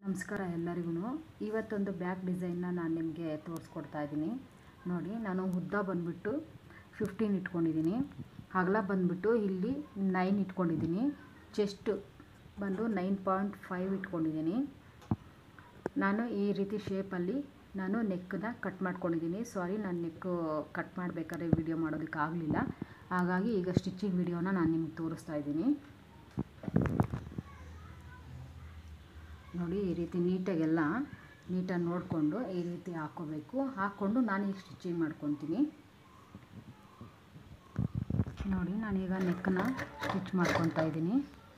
ನಮಸ್ಕಾರ ಎಲ್ಲರಿಗೂ. ಇವತ್ತೊಂದು ಬ್ಯಾಕ್ ಡಿಸೈನ್ನ ನಾನು ನಿಮಗೆ ತೋರಿಸ್ಕೊಡ್ತಾ ಇದ್ದೀನಿ. ನೋಡಿ, ನಾನು ಉದ್ದ ಬಂದುಬಿಟ್ಟು 15 ಇಟ್ಕೊಂಡಿದ್ದೀನಿ, ಅಗಲ ಬಂದುಬಿಟ್ಟು ಇಲ್ಲಿ 9 ಇಟ್ಕೊಂಡಿದ್ದೀನಿ, ಚೆಸ್ಟ್ ಬಂದು 9.5 ಇಟ್ಕೊಂಡಿದ್ದೀನಿ. ನಾನು ಈ ರೀತಿ ಶೇಪಲ್ಲಿ ನಾನು ನೆಕ್ಕನ್ನ ಕಟ್ ಮಾಡ್ಕೊಂಡಿದ್ದೀನಿ. ಸಾರಿ, ನಾನು ನೆಕ್ಕು ಕಟ್ ಮಾಡಬೇಕಾದ್ರೆ ವಿಡಿಯೋ ಮಾಡೋದಕ್ಕಾಗಲಿಲ್ಲ, ಹಾಗಾಗಿ ಈಗ ಸ್ಟಿಚಿಂಗ್ ವಿಡಿಯೋನ ನಾನು ನಿಮ್ಗೆ ತೋರಿಸ್ತಾ ಇದ್ದೀನಿ. ನೋಡಿ, ಈ ರೀತಿ ನೀಟಾಗಿ ನೋಡಿಕೊಂಡು ಈ ರೀತಿ ಹಾಕ್ಕೊಂಡು ನಾನು ಈಗ ಸ್ಟಿಚಿಂಗ್ ಮಾಡ್ಕೊತೀನಿ. ನೋಡಿ, ನಾನೀಗ ನೆಕ್ಕನ್ನ ಸ್ಟಿಚ್ ಮಾಡ್ಕೊತಾ ಇದ್ದೀನಿ.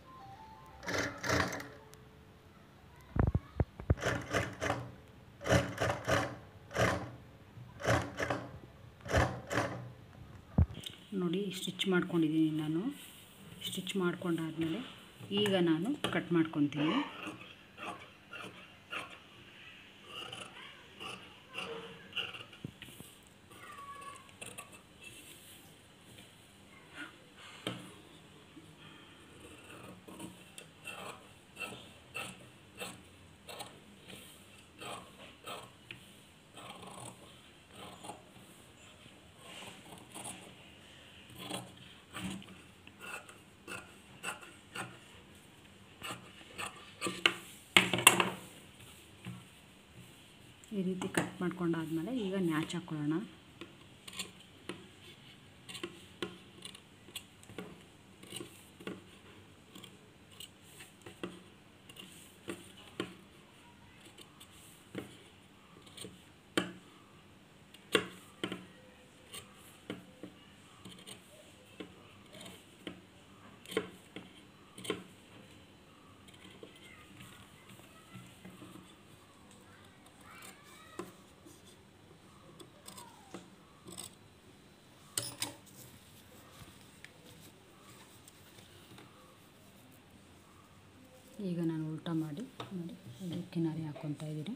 ನೋಡಿ, ಸ್ಟಿಚ್ ಮಾಡ್ಕೊಂಡಿದ್ದೀನಿ. ನಾನು ಸ್ಟಿಚ್ ಮಾಡ್ಕೊಂಡಾದ್ಮೇಲೆ ಈಗ ನಾನು ಕಟ್ ಮಾಡ್ಕೊತೀನಿ. ಈ ರೀತಿ ಕಟ್ ಮಾಡ್ಕೊಂಡಾದ್ಮೇಲೆ ಈಗ ನ್ಯಾಚ್ ಹಾಕ್ಕೊಳ್ಳೋಣ. ಈಗ ನಾನು ಉಲ್ಟಾ ಮಾಡಿ ನೋಡಿ ಇಲ್ಲಿ ಕಿನಾರಿ ಹಾಕ್ಕೊತಾ ಇದ್ದೀನಿ.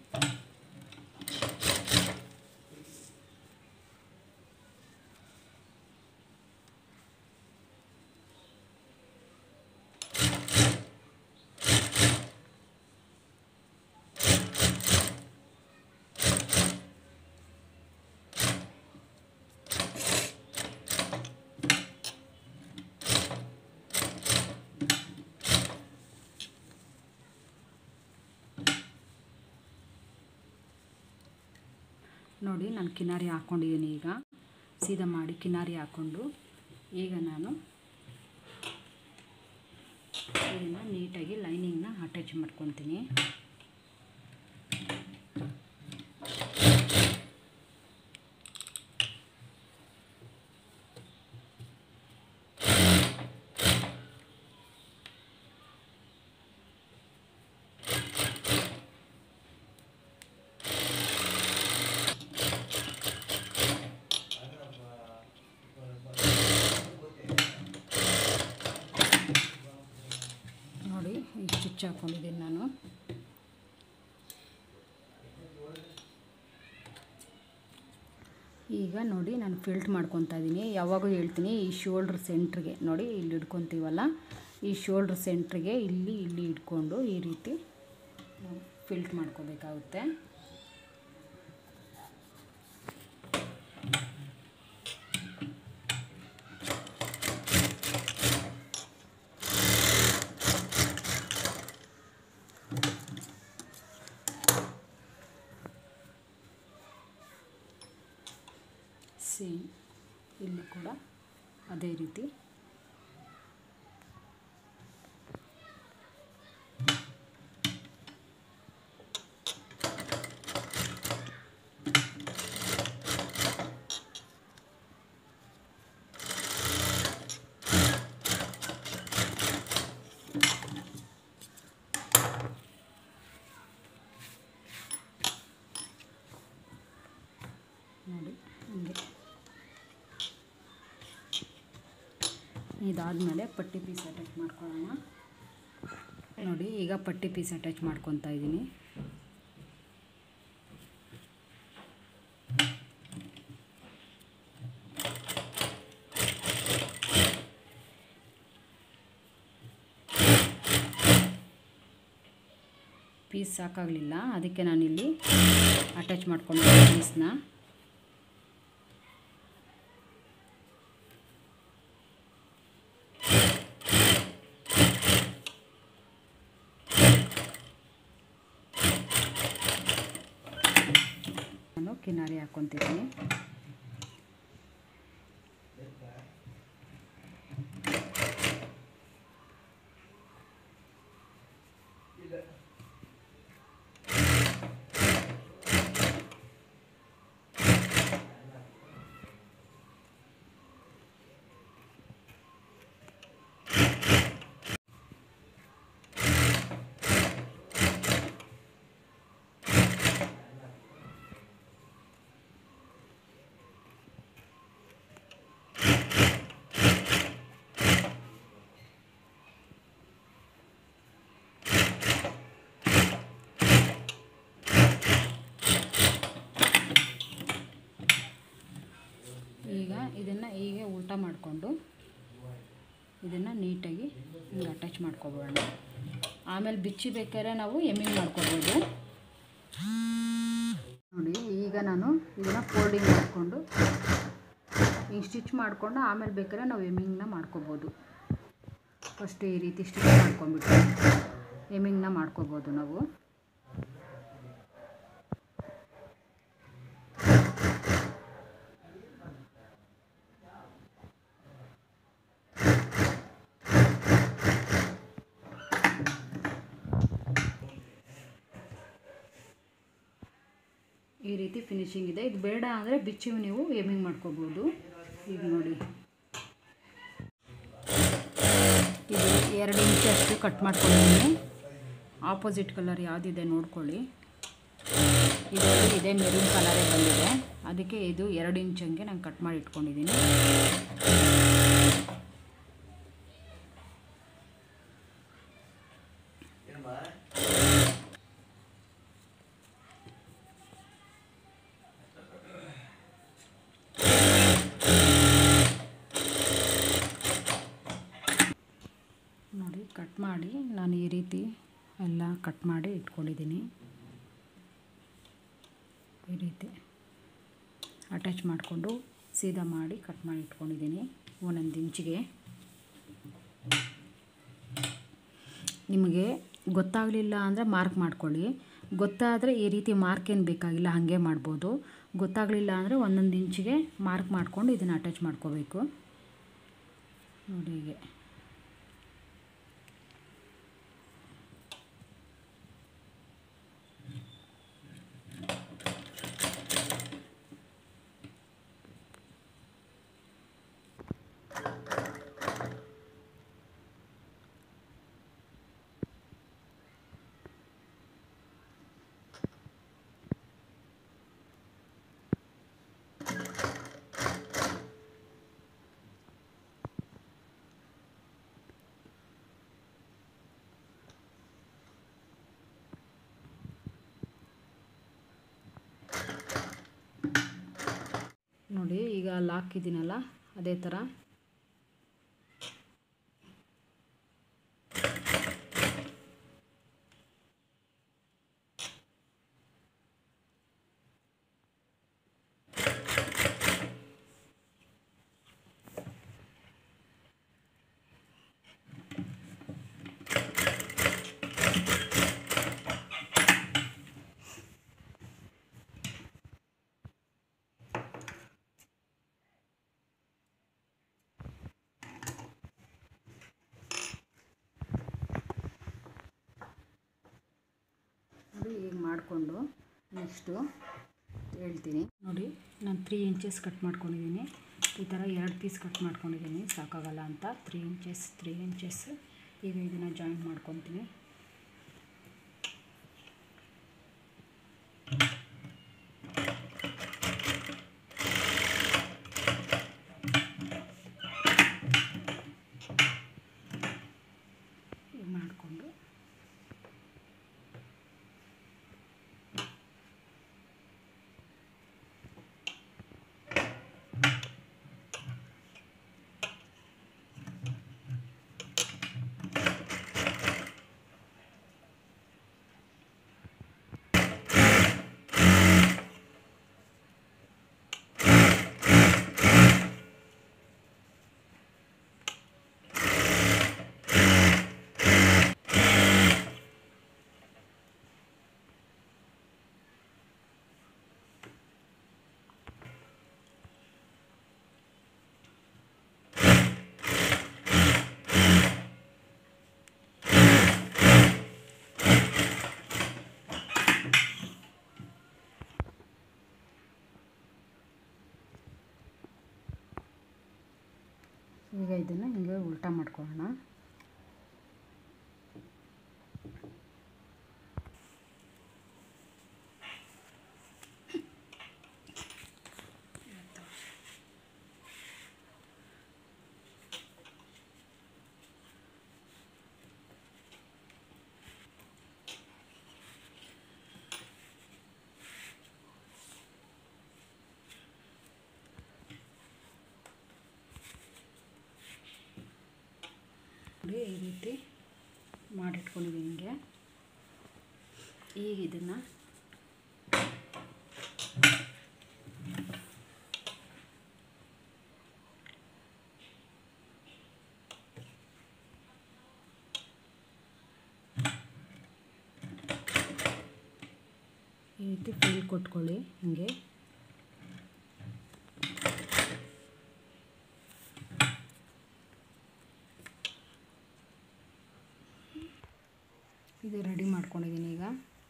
ನೋಡಿ, ನಾನು ಕಿನಾರಿ ಹಾಕ್ಕೊಂಡಿದ್ದೀನಿ. ಈಗ ಸೀದಾ ಮಾಡಿ ಕಿನಾರಿ ಹಾಕ್ಕೊಂಡು ಈಗ ನಾನು ಇದನ್ನು ನೀಟಾಗಿ ಲೈನಿಂಗ್ನ ಅಟ್ಯಾಚ್ ಮಾಡ್ಕೊತೀನಿ. ನೋಡಿ, ಈಗ ಸ್ಟಿಚ್ ಹಾಕ್ಕೊಂಡಿದ್ದೀನಿ ನಾನು. ಈಗ ನೋಡಿ, ನಾನು ಫಿಲ್ಟ್ ಮಾಡ್ಕೊತಾ ಇದ್ದೀನಿ. ಯಾವಾಗೂ ಹೇಳ್ತೀನಿ, ಈ ಶೋಲ್ಡ್ರ್ ಸೆಂಟ್ರಿಗೆ ನೋಡಿ, ಇಲ್ಲಿ ಹಿಡ್ಕೊತೀವಲ್ಲ, ಈ ಶೋಲ್ಡ್ರ್ ಸೆಂಟ್ರಿಗೆ ಇಲ್ಲಿ ಹಿಡ್ಕೊಂಡು ಈ ರೀತಿ ಫಿಲ್ಟ್ ಮಾಡ್ಕೋಬೇಕಾಗುತ್ತೆ. ಸೇಮ್ ಇಲ್ಲಿ ಕೂಡ ಅದೇ ರೀತಿ ನೋಡಿ ಹೀಗೆ. ಇದಾದಮೇಲೆ ಪಟ್ಟಿ ಪೀಸ್ ಅಟ್ಯಾಚ್ ಮಾಡ್ಕೊಳ್ಳೋಣ. ನೋಡಿ, ಈಗ ಪಟ್ಟಿ ಪೀಸ್ ಅಟ್ಯಾಚ್ ಮಾಡ್ಕೊತಾ ಇದ್ದೀನಿ. ಪೀಸ್ ಸಾಕಾಗಲಿಲ್ಲ, ಅದಕ್ಕೆ ನಾನಿಲ್ಲಿ ಅಟ್ಯಾಚ್ ಮಾಡ್ಕೊಂಡು ಪೀಸ್ನ. ನಾನು ಕಿನಾರಿ ಹಾಕ್ಕೊತಿದ್ದೀನಿ. ಈಗ ಇದನ್ನು ಹೀಗೆ ಉಲ್ಟಾ ಮಾಡಿಕೊಂಡು ಇದನ್ನು ನೀಟಾಗಿ ಹಿಂಗೆ ಅಟ್ಯಾಚ್ ಮಾಡ್ಕೊಬೋಣ. ಆಮೇಲೆ ಬಿಚ್ಚಿ ಬೇಕಾದ್ರೆ ನಾವು ಎಮ್ಮಿಂಗ್ ಮಾಡ್ಕೊಬೋದು. ನೋಡಿ, ಈಗ ನಾನು ಇದನ್ನು ಫೋಲ್ಡಿಂಗ್ ಮಾಡಿಕೊಂಡು ಹಿಂಗೆ ಸ್ಟಿಚ್ ಮಾಡಿಕೊಂಡು ಆಮೇಲೆ ಬೇಕಾದ್ರೆ ನಾವು ಎಮ್ಮಿಂಗ್ನ ಮಾಡ್ಕೊಬೋದು. ಫಸ್ಟ್ ಈ ರೀತಿ ಸ್ಟಿಚ್ ಮಾಡ್ಕೊಂಡ್ಬಿಟ್ಟು ಎಮ್ಮಿಂಗ್ನ ಮಾಡ್ಕೊಬೋದು ನಾವು. ಈ ರೀತಿ ಫಿನಿಶಿಂಗ್ ಇದೆ. ಇದು ಬೇಡ ಅಂದರೆ ಬಿಚ್ಚಿ ನೀವು ಎಮ್ಮಿಂಗ್ ಮಾಡ್ಕೋಬೋದು. ಈಗ ನೋಡಿ, ಇದು 2 ಇಂಚಷ್ಟು ಕಟ್ ಮಾಡ್ಕೊಂಡಿದ್ದೀನಿ. ಆಪೋಸಿಟ್ ಕಲರ್ ಯಾವುದಿದೆ ನೋಡ್ಕೊಳ್ಳಿ. ಇದರಲ್ಲಿ ಇದೇ ಮೆರೂನ್ ಕಲರೇ ಬಂದಿದೆ, ಅದಕ್ಕೆ ಇದು 2 ಇಂಚಂಗೆ ನಾನು ಕಟ್ ಮಾಡಿ ಇಟ್ಕೊಂಡಿದ್ದೀನಿ. ನೋಡಿ, ಕಟ್ ಮಾಡಿ ನಾನು ಈ ರೀತಿ ಎಲ್ಲ ಕಟ್ ಮಾಡಿ ಇಟ್ಕೊಂಡಿದ್ದೀನಿ. ಈ ರೀತಿ ಅಟ್ಯಾಚ್ ಮಾಡಿಕೊಂಡು ಸೀದಾ ಮಾಡಿ ಕಟ್ ಮಾಡಿ ಇಟ್ಕೊಂಡಿದ್ದೀನಿ 1 ಇಂಚಿಗೆ. ನಿಮಗೆ ಗೊತ್ತಾಗಲಿಲ್ಲ ಅಂದರೆ ಮಾರ್ಕ್ ಮಾಡ್ಕೊಳ್ಳಿ. ಗೊತ್ತಾದರೆ ಈ ರೀತಿ ಮಾರ್ಕ್ ಏನು ಬೇಕಾಗಿಲ್ಲ, ಹಾಗೆ ಮಾಡ್ಬೋದು. ಗೊತ್ತಾಗಲಿಲ್ಲ ಅಂದರೆ 1 ಇಂಚಿಗೆ ಮಾರ್ಕ್ ಮಾಡಿಕೊಂಡು ಇದನ್ನು ಅಟ್ಯಾಚ್ ಮಾಡ್ಕೋಬೇಕು. ನೋಡಿ, ಹೀಗೆ ನೋಡಿ, ಈಗ ಅಲ್ಲಿ ಹಾಕಿದ್ದೀನಲ್ಲ ಅದೇ ಥರ ಹೀಗೆ ಮಾಡಿಕೊಂಡು ನೆಕ್ಸ್ಟು ಹೇಳ್ತೀನಿ. ನೋಡಿ, ನಾನು 3 ಇಂಚಸ್ ಕಟ್ ಮಾಡ್ಕೊಂಡಿದ್ದೀನಿ. ಈ ಥರ 2 ಪೀಸ್ ಕಟ್ ಮಾಡ್ಕೊಂಡಿದ್ದೀನಿ, ಸಾಕಾಗಲ್ಲ ಅಂತ 3 ಇಂಚಸ್. ಈಗ ಇದನ್ನು ಜಾಯಿಂಟ್ ಮಾಡ್ಕೊತೀನಿ. ಮಾಡಿಕೊಂಡು ಈಗ ಇದನ್ನು ಹಿಂಗೆ ಉಲ್ಟಾ ಮಾಡ್ಕೊಳ್ಳೋಣ. ಈ ರೀತಿ ಮಾಡಿಟ್ಕೊಂಡಿದ್ದೀನಿ ಹಿಂಗೆ. ಈಗ ಇದನ್ನು ಈ ರೀತಿ ಫಿಲ್ ಕೊಟ್ಕೊಳ್ಳಿ ಹಿಂಗೆ. ಇದು ರೆಡಿ ಮಾಡ್ಕೊಂಡಿದ್ದೀನಿ ಈಗ.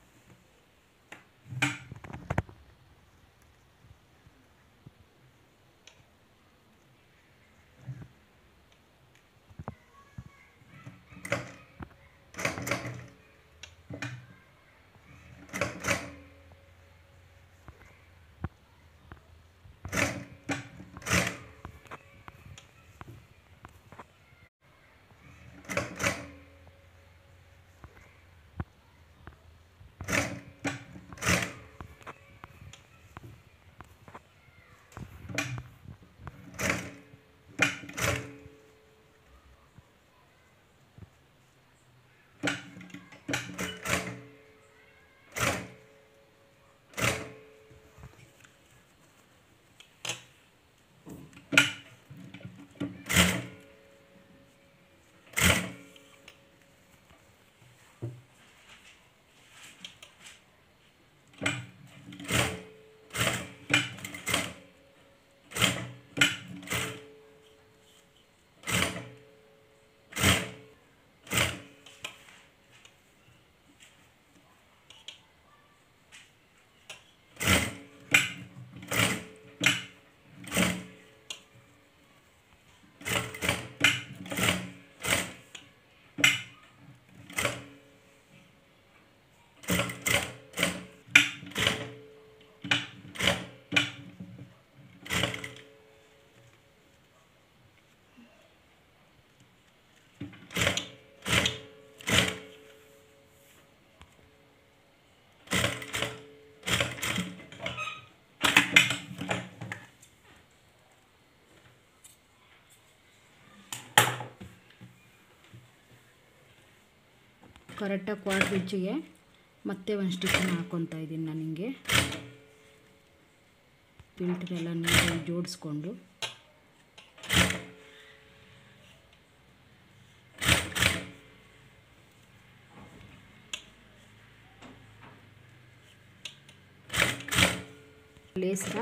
ಕರೆಕ್ಟಾಗಿ ಕ್ವಾರ್ಟ್ ಇಂಚಿಗೆ ಮತ್ತೆ ಒಂದು ಸ್ಟಿಚ್ಚನ್ನು ಹಾಕ್ಕೊತಾ ಇದ್ದೀನಿ ನಾನು ಹಿಂಗೆ. ಫಿಲ್ಟ್ರೆಲ್ಲ ನೀಟಾಗಿ ಜೋಡಿಸ್ಕೊಂಡು ಲೇಸ್ನ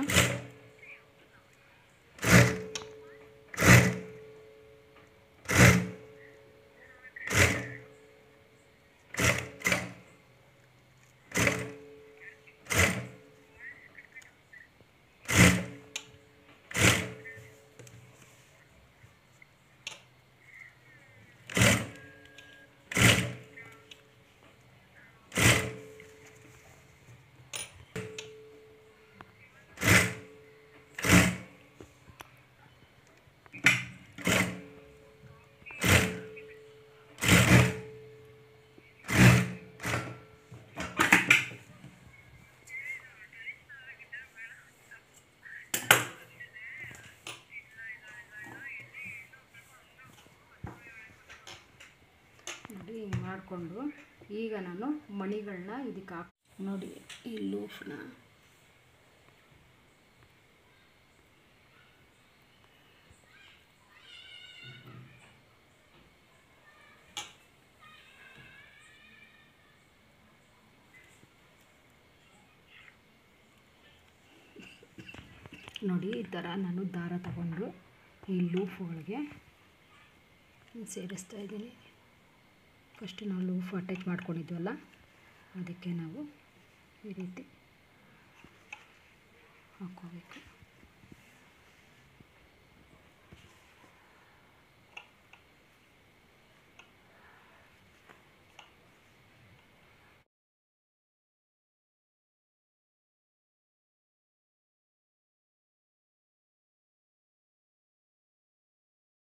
ನೋಡಿ ಹಿಂಗೆ ಮಾಡಿಕೊಂಡು ಈಗ ನಾನು ಮಣಿಗಳನ್ನ ಇದಕ್ಕೆ ನೋಡಿ ಈ ಲೂಫ್ನ ನೋಡಿ ಈ ಥರ ನಾನು ದಾರ ತಗೊಂಡು ಈ ಲೂಫ್ಗಳಿಗೆ ಸೇರಿಸ್ತಾ ಇದ್ದೀನಿ. ಫಸ್ಟ್ ನಾವು ಲೂಫ್ ಅಟ್ಯಾಚ್ ಮಾಡ್ಕೊಂಡಿದ್ವಲ್ಲ ಅದಕ್ಕೆ ನಾವು ಈ ರೀತಿ ಹಾಕ್ಕೋಬೇಕು.